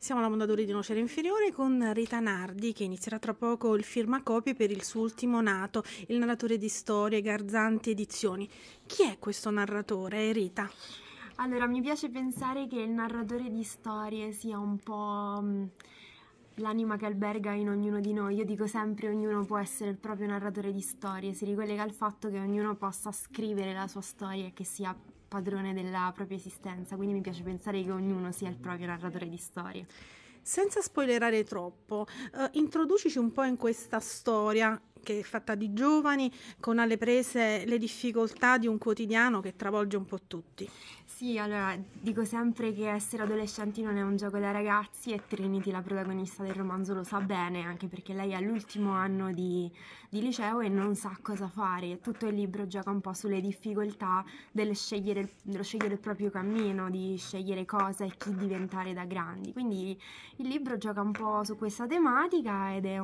Siamo alla Mondadori di Nocera Inferiore con Rita Nardi, che inizierà tra poco il firmacopie per il suo ultimo nato, il narratore di storie Garzanti Edizioni. Chi è questo narratore, Rita? Allora, mi piace pensare che il narratore di storie sia un po' l'anima che alberga in ognuno di noi. Io dico sempre ognuno può essere il proprio narratore di storie, si ricollega al fatto che ognuno possa scrivere la sua storia e che sia padrone della propria esistenza, quindi mi piace pensare che ognuno sia il proprio narratore di storie. Senza spoilerare troppo, introducici un po' in questa storia che è fatta di giovani con alle prese le difficoltà di un quotidiano che travolge un po' tutti. Sì, allora dico sempre che essere adolescenti non è un gioco da ragazzi e Trinity, la protagonista del romanzo, lo sa bene, anche perché lei è all'ultimo anno di liceo e non sa cosa fare. Tutto il libro gioca un po' sulle difficoltà dello scegliere il proprio cammino, di scegliere cosa e chi diventare da grandi. Quindi il libro gioca un po' su questa tematica ed è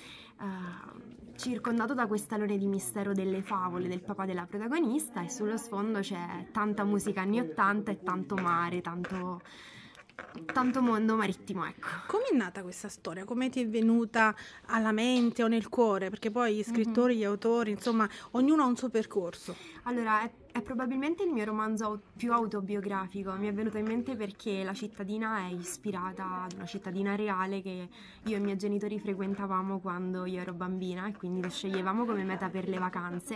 circondato da quest'alone di mistero delle favole del papà della protagonista, e sullo sfondo c'è tanta musica anni 80 e tanto mare, tanto mondo marittimo, ecco. Come è nata questa storia? Come ti è venuta alla mente o nel cuore? Perché poi gli scrittori, gli autori, insomma, ognuno ha un suo percorso. Allora, è probabilmente il mio romanzo più autobiografico. Mi è venuto in mente perché la cittadina è ispirata ad una cittadina reale che io e i miei genitori frequentavamo quando io ero bambina, e quindi lo sceglievamo come meta per le vacanze.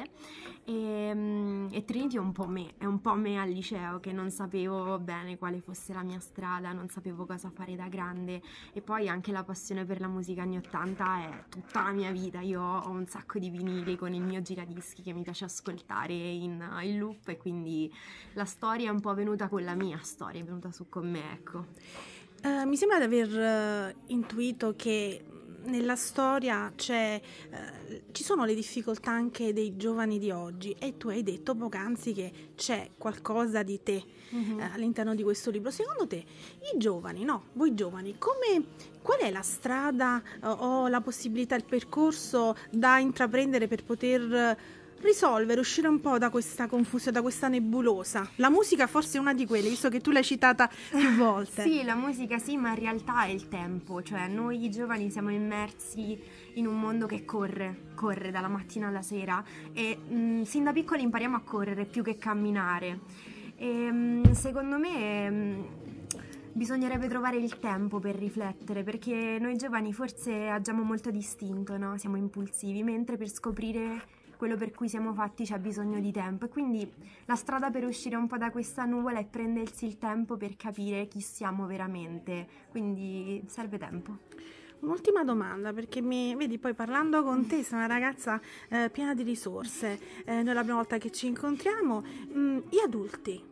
E Trinity è un po' me al liceo, che non sapevo bene quale fosse la mia strada, non sapevo cosa fare da grande, e poi anche la passione per la musica anni 80 è tutta la mia vita. Io ho un sacco di vinili con il mio giradischi che mi piace ascoltare in loop, e quindi la storia è un po' venuta con la mia storia, è venuta su con me, ecco. Mi sembra di aver intuito che nella storia ci sono le difficoltà anche dei giovani di oggi, e tu hai detto poc'anzi che c'è qualcosa di te all'interno di questo libro. Secondo te i giovani, no, voi giovani, qual è la strada o la possibilità, il percorso da intraprendere per poter risolvere, uscire un po' da questa confusione, da questa nebulosa? La musica forse è una di quelle, visto che tu l'hai citata più volte. Sì, la musica sì, ma in realtà è il tempo, cioè noi giovani siamo immersi in un mondo che corre dalla mattina alla sera, e sin da piccoli impariamo a correre più che camminare. E secondo me bisognerebbe trovare il tempo per riflettere, perché noi giovani forse agiamo molto distinto, no? Siamo impulsivi, mentre per scoprire quello per cui siamo fatti c'è bisogno di tempo, e quindi la strada per uscire un po' da questa nuvola è prendersi il tempo per capire chi siamo veramente, quindi serve tempo. Un'ultima domanda, perché vedi, poi parlando con te sei una ragazza piena di risorse, noi è la prima volta che ci incontriamo. Gli adulti,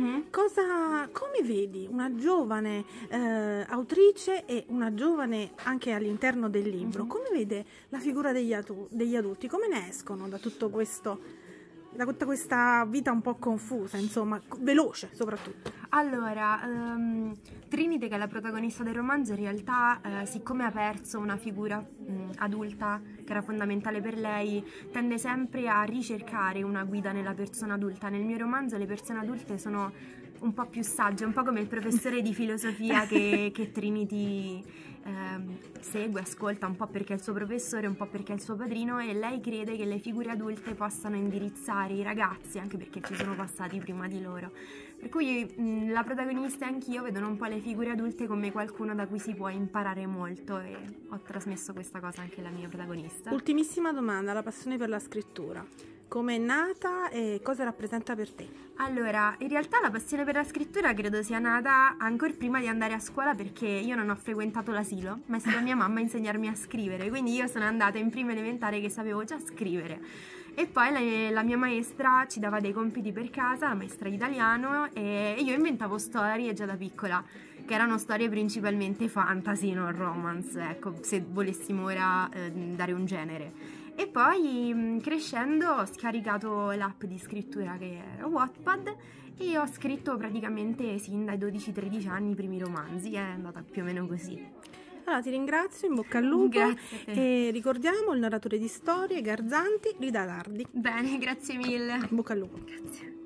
come vedi una giovane autrice e una giovane anche all'interno del libro, come vede la figura degli adulti, come ne escono da tutto questo, da tutta questa vita un po' confusa, insomma, veloce soprattutto? Allora, Trinity, che è la protagonista del romanzo, in realtà, siccome ha perso una figura adulta che era fondamentale per lei, tende sempre a ricercare una guida nella persona adulta. Nel mio romanzo le persone adulte sono un po' più sagge, un po' come il professore di filosofia che Trinity segue, ascolta, un po' perché è il suo professore, un po' perché è il suo padrino, e lei crede che le figure adulte possano indirizzare i ragazzi, anche perché ci sono passati prima di loro. Per cui la protagonista e anch'io vedono un po' le figure adulte come qualcuno da cui si può imparare molto, e ho trasmesso questa cosa anche alla mia protagonista. Ultimissima domanda, la passione per la scrittura. Come è nata e cosa rappresenta per te? Allora, in realtà la passione per la scrittura credo sia nata ancora prima di andare a scuola, perché io non ho frequentato l'asilo, ma è stata mia mamma a insegnarmi a scrivere, quindi io sono andata in prima elementare che sapevo già scrivere. E poi la mia maestra ci dava dei compiti per casa, la maestra di italiano, e io inventavo storie già da piccola, che erano storie principalmente fantasy, non romance, ecco, se volessimo ora dare un genere. E poi crescendo ho scaricato l'app di scrittura che era Wattpad, e ho scritto praticamente sin dai 12-13 anni i primi romanzi, è andata più o meno così. Allora ti ringrazio, in bocca al lupo. Grazie a te. E ricordiamo il narratore di storie Garzanti, Rita Nardi. Bene, grazie mille. In bocca al lupo. Grazie.